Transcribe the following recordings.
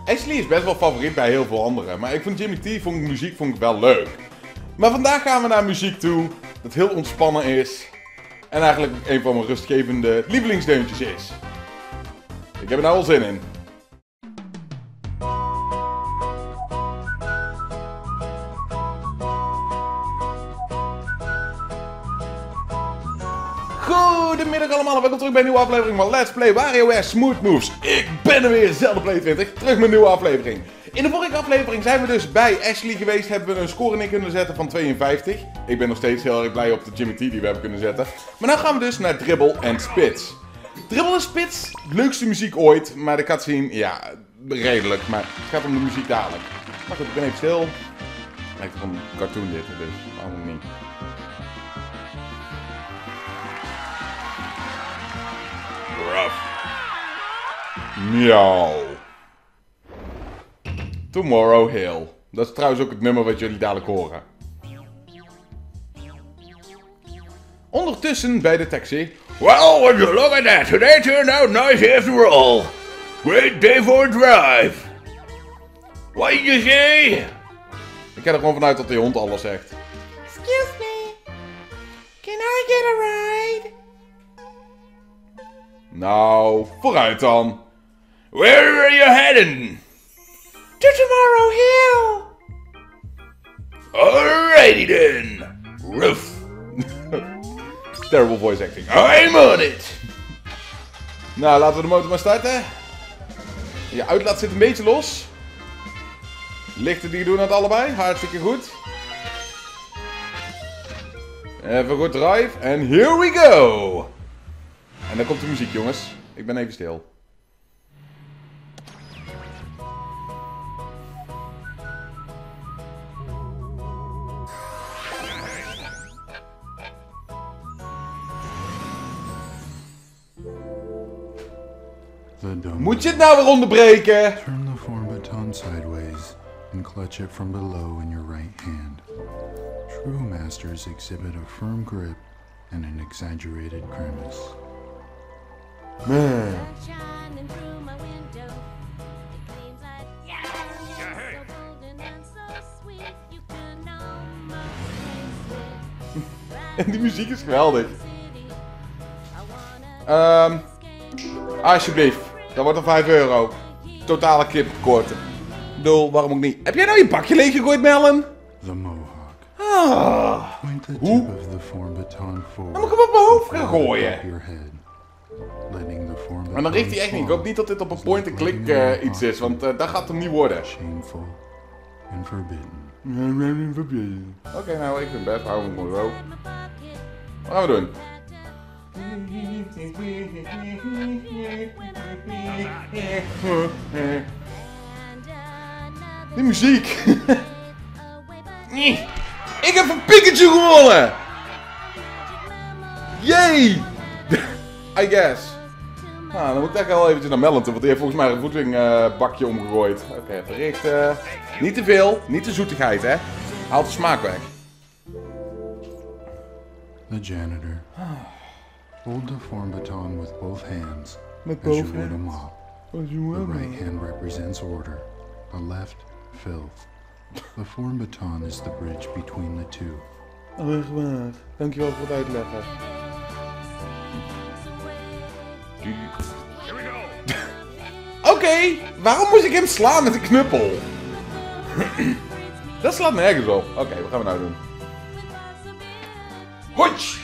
Ashley is best wel favoriet bij heel veel anderen, maar ik vond Jimmy T, muziek vond ik wel leuk. Maar vandaag gaan we naar muziek toe, dat heel ontspannen is. En eigenlijk een van mijn rustgevende lievelingsdeuntjes is. Ik heb er nou al zin in. Goedemiddag allemaal en welkom terug bij een nieuwe aflevering van Let's Play WarioWare Smooth Moves. Ik ben er weer, ZeldaPlay20, terug met een nieuwe aflevering. In de vorige aflevering zijn we dus bij Ashley geweest, hebben we een score neer kunnen zetten van 52. Ik ben nog steeds heel erg blij op de Jimmy T die we hebben kunnen zetten. Maar nu gaan we dus naar Dribble en Spits. Dribble en Spits, leukste muziek ooit, maar de cutscene, ja, redelijk. Maar het gaat om de muziek dadelijk. Maar goed, ik ben even stil. Lijkt er een cartoon dit, dus waarom niet. Miauw. Tomorrow Hill. Dat is trouwens ook het nummer wat jullie dadelijk horen. Ondertussen bij de taxi. Well, would you look at that? Today turned out nice after all. Great day for a drive. What did you say? Ik ga er gewoon vanuit dat die hond alles zegt. Excuse me. Can I get a ride? Nou, vooruit dan. Where are you heading? To Tomorrow Hill. Alrighty then. Roof. Terrible voice acting. I'm on it. Nou, laten we de motor maar starten. Je uitlaat zit een beetje los. Lichten die doen het allebei. Hartstikke goed. Even goed drive. En here we go. En dan komt de muziek, jongens. Ik ben even stil. Moet je het nou weer onderbreken? Turn the form baton sideways and clutch it from below in your right hand. True masters exhibit a firm grip and an exaggerated grimace. Man. En die muziek is geweldig. Alsjeblieft. Dat wordt dan €5. Totale kippenkorten. Bedoel, waarom ook niet? Heb jij nou je bakje leeg gegooid, Melon? The mohawk. Ah. Point the Hoe? tip of the form baton forward. Dan moet ik hem op mijn hoofd gaan above gooien. your head, letting the form Maar dan baton richt hij echt niet. Ik hoop niet dat dit op een point-and-click iets is, want dat gaat hem niet worden. Shameful and forbidden. Oké, nou, ik vind best. Hou hem gewoon zo. Wat gaan we doen? Die muziek. Ik heb een Pikachu gewonnen. Yay. I guess. Nou, dan moet ik eigenlijk wel eventjes naar Melon toe, want die heeft volgens mij een voedingbakje omgegooid. Oké, bericht. Niet te veel, niet te zoetigheid, hè. Haalt de smaak weg. The janitor. Hold the form baton with both hands Met as you both would a hands. mop. The right hand represents order, the left filth. The form baton is the bridge between the two. Oh, echt waar. Dankjewel voor het uitleggen. Oké, waarom moest ik hem slaan met een knuppel? Dat slaat nergens op. Oké, wat gaan we nou doen? Hotsch!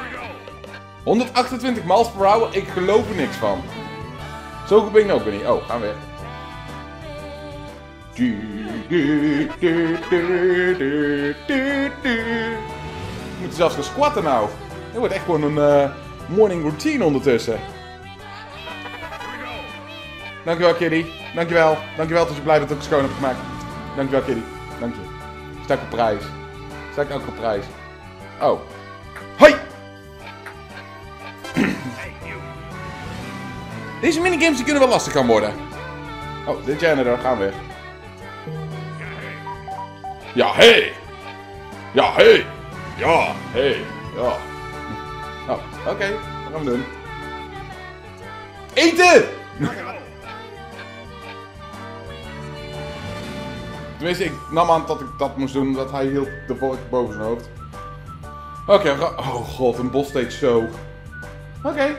128 miles per hour, ik geloof er niks van. Zo goed ben ik nou ook weer niet. Oh, gaan we weg. Ik moet zelfs gaan squatten nou. Dit wordt echt gewoon een morning routine ondertussen. Dankjewel, Kitty. Dankjewel. Dankjewel dat je blij bent dat ik het schoon heb gemaakt. Dankjewel, Kitty. Dank je. Sta ik op prijs. Sta ik ook op prijs. Oh. Hoi! Deze minigames die kunnen wel lastig gaan worden. Oh, dit janitor, gaan we weg. Ja, hey! Ja, hey! Ja, hey! Ja. Oh, oké. Wat gaan we doen? Eten! Tenminste, ik nam aan dat ik dat moest doen, omdat hij hield de vork boven zijn hoofd. Oké, we gaan... Oh god, een boss stage zo. Oké.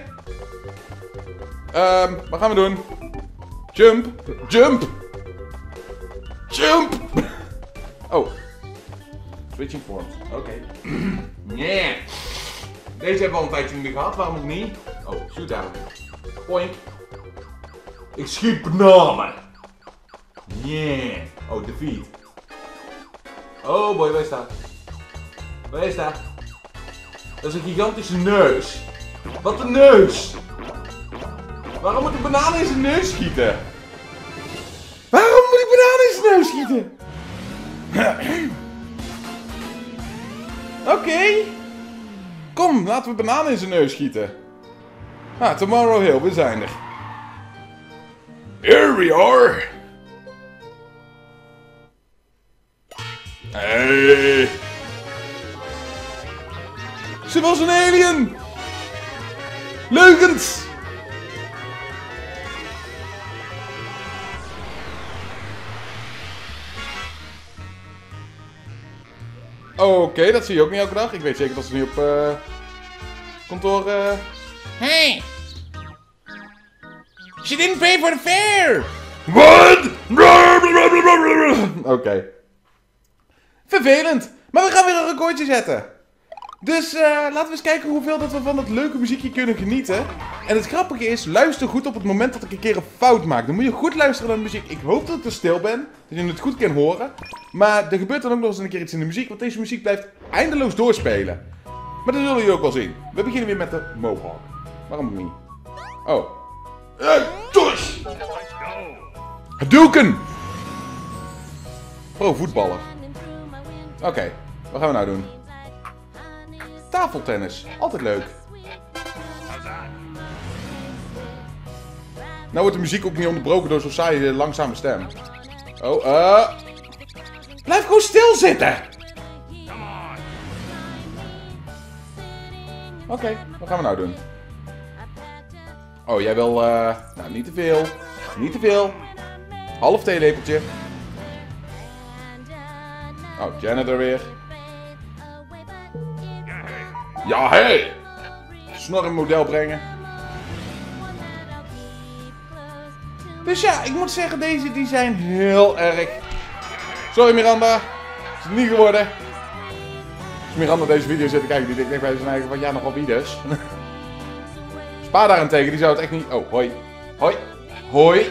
Wat gaan we doen? Jump. Jump. Jump. Oh. Switching forms. Oké. Nee. Deze hebben we al een tijdje niet gehad, waarom ook niet? Oh, shoot down. Poink. Ik schiet bananen. Yeah. Oh, defeat. Oh boy, waar is dat? Waar is dat? Dat is een gigantische neus. Wat een neus! Waarom moet ik bananen in zijn neus schieten? Waarom moet ik bananen in zijn neus schieten? Oké. Kom, laten we bananen in zijn neus schieten. Ah, Tomorrow Hill, we zijn er. Here we are. Hey. Ze was een alien! Leugens! Oké, dat zie je ook niet elke dag. Ik weet zeker dat ze niet op kantoor... Hey! She didn't pay for the fare! What? Oké. Vervelend. Maar we gaan weer een recordje zetten. Dus laten we eens kijken hoeveel dat we van dat leuke muziekje kunnen genieten. En het grappige is, luister goed op het moment dat ik een keer een fout maak. Dan moet je goed luisteren naar de muziek. Ik hoop dat ik te stil ben, dat je het goed kan horen. Maar er gebeurt dan ook nog eens een keer iets in de muziek, want deze muziek blijft eindeloos doorspelen. Maar dat zullen jullie ook wel zien. We beginnen weer met de Mohawk. Waarom niet? Oh. Tush. Hadouken! Pro-voetballer. Oké, wat gaan we nou doen? Tafeltennis, altijd leuk. Nou wordt de muziek ook niet onderbroken door zo'n saaie, langzame stem. Oh, blijf gewoon stilzitten! Oké, wat gaan we nou doen? Oh, jij wil, nou niet te veel. Niet te veel. Half theelepeltje. Oh, janitor weer. Ja, hey. Snor in model brengen. Dus ja, ik moet zeggen, deze die zijn heel erg... Sorry Miranda, is het niet geworden. Als Miranda deze video zit te kijken, die denkt bij zijn eigen van ja, nogal wie dus. Spa daarentegen, die zou het echt niet... Oh, hoi. Hoi. Hoi.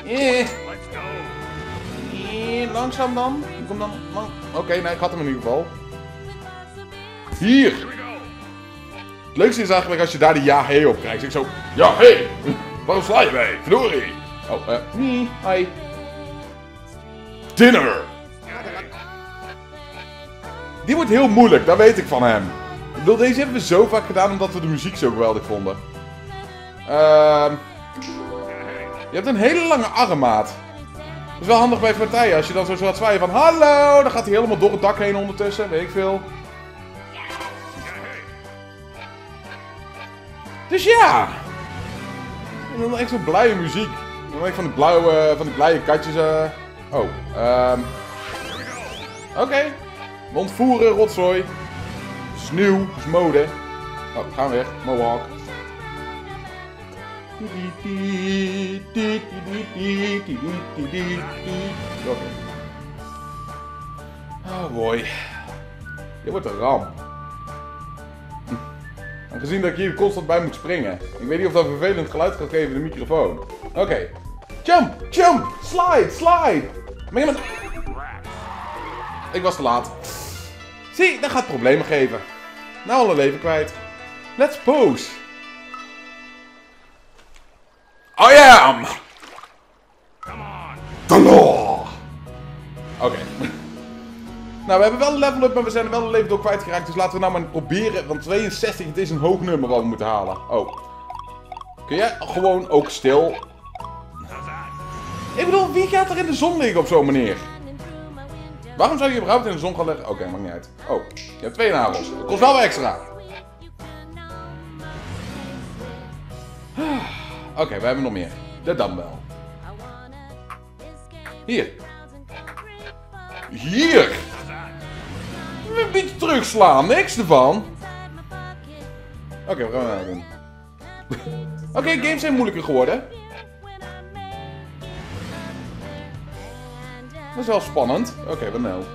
Langzaam dan. Kom dan. Oké, nee, ik had hem in ieder geval. Hier. Het leukste is eigenlijk als je daar die ja hey op krijgt. Ik zo, Ja, hey. Waarom sla je mij? Verdorie. oh, nee, hi. Dinner. Die wordt heel moeilijk, dat weet ik van hem. Ik bedoel, deze hebben we zo vaak gedaan omdat we de muziek zo geweldig vonden. Je hebt een hele lange armmaat. Dat is wel handig bij partijen. Als je dan zo gaat zwaaien van hallo, dan gaat hij helemaal door het dak heen ondertussen, weet ik veel. Dus ja. En dan echt zo'n blije muziek. Dan denk ik van die blije katjes. Oké. We ontvoeren rotzooi. Het is nieuw, het is mode. Oh, gaan we weg. Mohawk. Oké. Oh boy. Dit wordt een ramp. Aangezien dat ik hier constant bij moet springen. Ik weet niet of dat vervelend geluid gaat geven in de microfoon. Oké. Jump! Jump! Slide! Slide! Maar iemand... Ik was te laat. Zie, dat gaat problemen geven. Nou al een leven kwijt. Let's pose. I am. The law! Oké. Nou, we hebben wel een level up, maar we zijn er wel een leven door kwijtgeraakt. Dus laten we nou maar proberen. Want 62, het is een hoog nummer wat we moeten halen. Oh. Kun jij gewoon ook stil? Ik bedoel, wie gaat er in de zon liggen op zo'n manier? Waarom zou je überhaupt in de zon gaan liggen? Oké, maakt niet uit. Oh, je hebt 2 nagels. Dat kost wel wat extra. Oké, we hebben nog meer. De dumbbell. Hier. Hier. Een beetje terugslaan. Niks ervan. Oké, wat gaan we nou doen? Oké, games zijn moeilijker geworden. Dat is wel spannend. Oké, wat nou?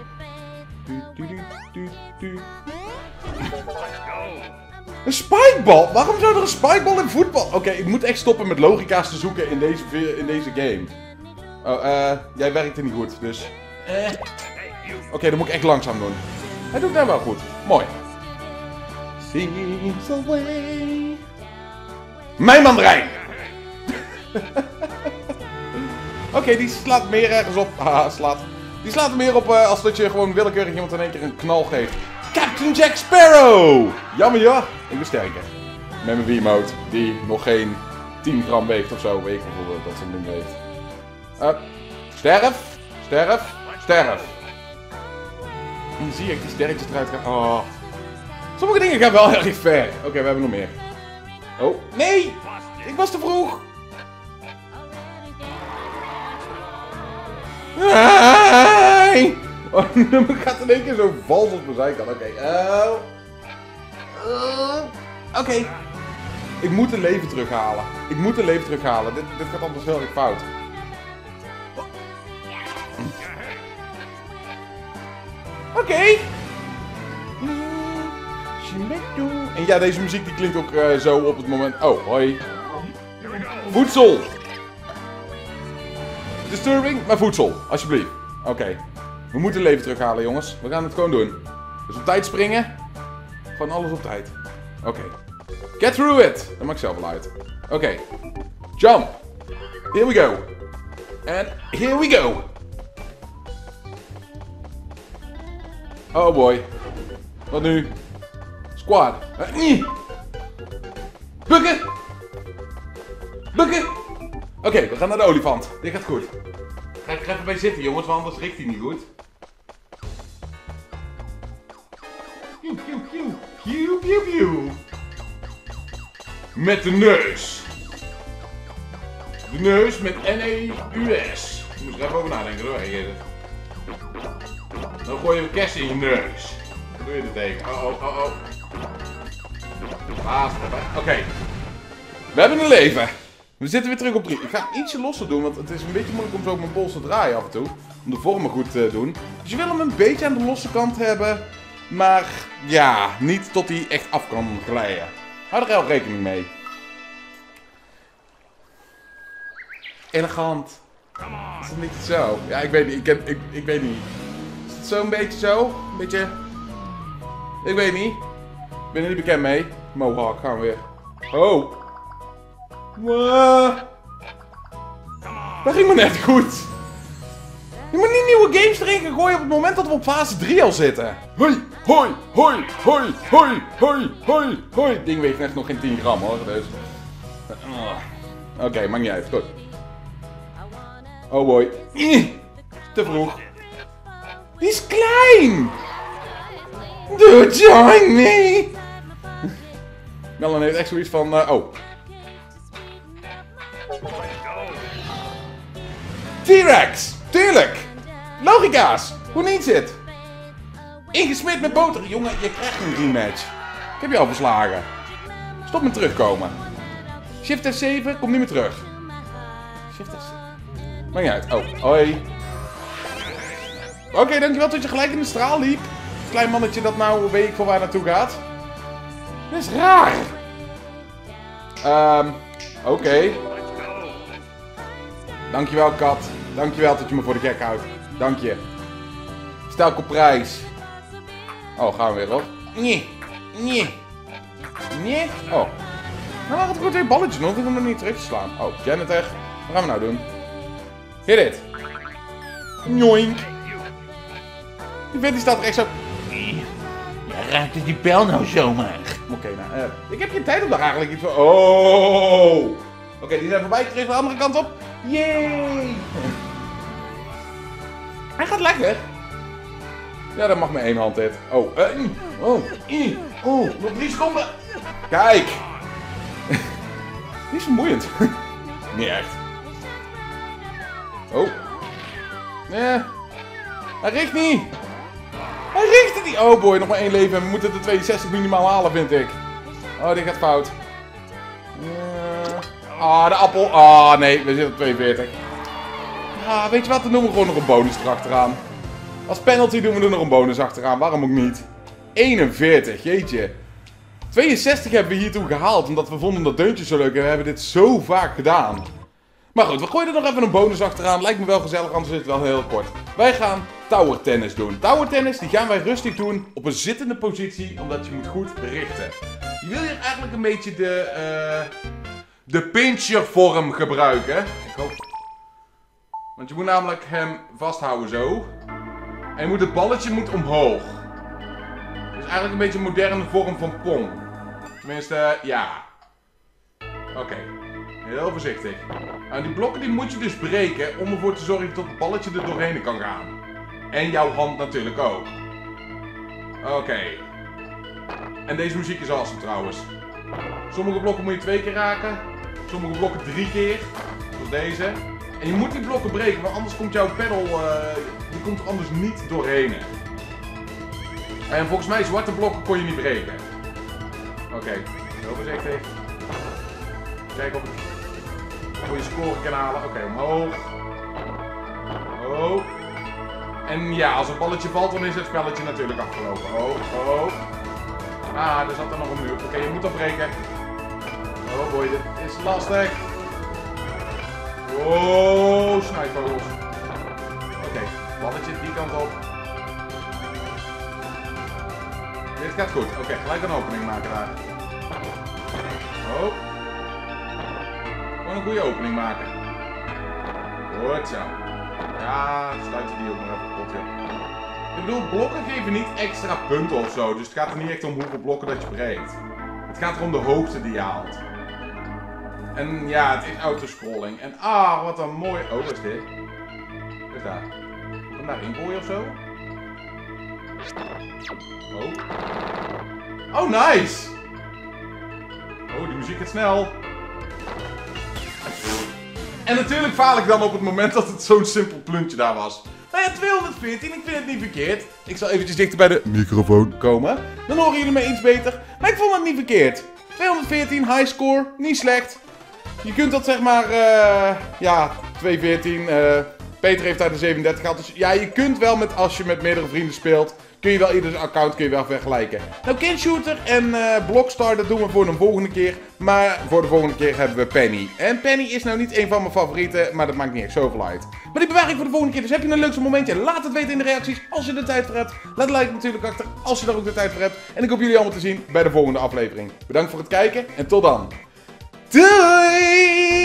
Een spikeball? Waarom zou er een spikeball in voetbal? Oké, ik moet echt stoppen met logica's te zoeken in deze game. Oh, jij werkt er niet goed, dus... Oké, dan moet ik echt langzaam doen. Hij doet nou wel goed. Mooi. Seems away. Mijn mandarijn! Oké, die slaat meer ergens op. Haha, die slaat er meer op als dat je gewoon willekeurig iemand in één keer een knal geeft. Captain Jack Sparrow! Jammer ja, ik ben sterker. Met mijn Wiimote, die nog geen 10 gram weegt of zo. Weet ik hoeveel dat zo'n ding weegt. Sterf! Sterf! Sterf! En dan zie ik die sterretjes eruit gaan. Oh. Sommige dingen gaan wel erg ver. Oké, we hebben nog meer. Oh, nee! Ik was te vroeg! Nee! Oh, dan gaat in één keer zo vals op mijn zijkant. Oké, Oké. Ik moet een leven terughalen. Ik moet een leven terughalen. Dit gaat anders heel erg fout. Oké. En ja, deze muziek die klinkt ook zo op het moment... Oh, hoi. Voedsel. Disturbing, maar voedsel. Alsjeblieft. Oké. We moeten leven terughalen, jongens. We gaan het gewoon doen. Dus op tijd springen. Gewoon alles op tijd. Oké. Get through it. Dat maakt zelf wel uit. Oké. Jump. Here we go. And here we go. Oh boy. Wat nu? Squad. Bukken. Bukken. Oké, we gaan naar de olifant. Dit gaat goed. Ga ik er even bij zitten, jongens, want anders richt hij niet goed. Pew, pew, pew. Pew, pew, pew. Met de neus. De neus met N-E-U-S. Ik moest er even over nadenken hoor. Dan gooi je een kerst in je neus. Wat doe je er tegen? Oh. Oké. We hebben een leven. We zitten weer terug op 3. Ik ga het ietsje losser doen, want het is een beetje moeilijk om zo mijn pols te draaien af en toe. Om de vormen goed te doen. Dus je wil hem een beetje aan de losse kant hebben. Maar ja, niet tot hij echt af kan glijden. Hou er wel rekening mee. Elegant. Is het niet zo? Ja, ik weet niet. Ik weet niet. Is het zo een beetje zo? Een beetje... Ik weet niet. Ik ben er niet bekend mee. Mohawk, gaan we weer. Oh. Wow. Dat ging maar net goed. Je moet niet nieuwe games erin gaan gooien op het moment dat we op fase 3 al zitten. Hoi, hoi, hoi, hoi, hoi, hoi, hoi, hoi. Het ding weegt echt nog geen 10 gram hoor, dus... Oké, maakt niet uit, goed. Oh boy. Te vroeg. Die is klein! Dude, join me! Melon heeft echt zoiets van, oh. T-Rex! Tuurlijk! Logica's! Hoe niet zit? Ingesmeerd met boter. Jongen, je krijgt een rematch. Ik heb je al verslagen. Stop met terugkomen. Shift F7, kom niet meer terug. Shift F7. Maakt niet uit. Oh, hoi. Oké, dankjewel dat je gelijk in de straal liep. Klein mannetje dat nou weet ik voor waar naartoe gaat. Dat is raar. Oké. Dankjewel, kat. Dankjewel dat je me voor de gek houdt. Dank je. Stel ik op prijs. Oh, gaan we weer op. Nee. Oh. Nou, had ik goed twee balletjes nog. Ik hoef hem nog niet terug te slaan. Oh, janitor. Wat gaan we nou doen? Hit it. Joink. Die vent die staat er echt zo... Ja, raakte die pijl nou zomaar? Oké, nou, ik heb geen tijd om daar eigenlijk iets voor... Oh! Oké, die zijn voorbij. Terug de andere kant op. Yay! Hij gaat lekker. Ja, dat mag maar één hand dit. Oh, nog 3 seconden. Kijk! Die is vermoeiend. Niet echt. Oh. Hij richt niet. Hij richt het niet. Oh boy, nog maar 1 leven. En we moeten de 62 minimaal halen, vind ik. Oh, dit gaat fout. De appel. Nee, we zitten op 42. Ja, weet je wat? Dan doen we gewoon nog een bonus erachteraan. Als penalty doen we er nog een bonus achteraan. Waarom ook niet? 41, jeetje. 62 hebben we hiertoe gehaald, omdat we vonden dat deuntje zo leuk en we hebben dit zo vaak gedaan. Maar goed, we gooien er nog even een bonus achteraan. Lijkt me wel gezellig, anders is het wel heel kort. Wij gaan tower tennis doen. Tower tennis, die gaan wij rustig doen op een zittende positie, omdat je moet goed richten. Je wil hier eigenlijk een beetje de pincher vorm gebruiken. Ik hoop... Want je moet namelijk hem vasthouden zo. En het balletje omhoog. Dus eigenlijk een beetje een moderne vorm van pong. Tenminste, ja. Oké. Heel voorzichtig. Nou, die blokken die moet je dus breken om ervoor te zorgen dat het balletje er doorheen kan gaan. En jouw hand natuurlijk ook. Oké. En deze muziek is awesome trouwens. Sommige blokken moet je 2 keer raken. Sommige blokken 3 keer. Zoals deze. En je moet die blokken breken, want anders komt jouw pedal, die komt er anders niet doorheen. En volgens mij zwarte blokken kon je niet breken. Oké, heel voorzichtig. Kijken of ik een goede score kan halen. Oké, omhoog. Oh. En ja, als het balletje valt, dan is het spelletje natuurlijk afgelopen. Oh. Ah, er zat er nog een muur. Oké, je moet dat breken. Oh boy, dit is lastig. Oh, snijvogels. Oké, balletje die kant op. Dit gaat goed. Oké, gelijk een opening maken daar. Oh. Gewoon een goede opening maken. Goed zo. Ja, sluit je die ook nog even kapot, joh. Ik bedoel, blokken geven niet extra punten of zo. Dus het gaat er niet echt om hoeveel blokken dat je breekt. Het gaat er om de hoogte die je haalt. En ja, het is autoscrolling. En wat een mooi... Oh, wat is dit? Wat is daar? Kan daar ingooien of zo? Oh, nice! Oh, die muziek gaat snel. En natuurlijk faal ik dan op het moment dat het zo'n simpel pluntje daar was. Nou ja, 214, ik vind het niet verkeerd. Ik zal eventjes dichter bij de microfoon komen. Dan horen jullie me iets beter. Maar ik vond het niet verkeerd. 214, high score, niet slecht. Je kunt dat zeg maar, 214. Peter heeft daar de 37 gehad. Dus ja, je kunt wel als je met meerdere vrienden speelt, kun je wel ieders account vergelijken. Nou, Kinshooter en Blockstar, dat doen we voor een volgende keer. Maar voor de volgende keer hebben we Penny. En Penny is nou niet een van mijn favorieten, maar dat maakt niet echt zoveel uit. Maar die bewaar ik voor de volgende keer. Dus heb je een leukste momentje, laat het weten in de reacties als je er tijd voor hebt. Laat een like natuurlijk achter als je er ook de tijd voor hebt. En ik hoop jullie allemaal te zien bij de volgende aflevering. Bedankt voor het kijken en tot dan. Doei!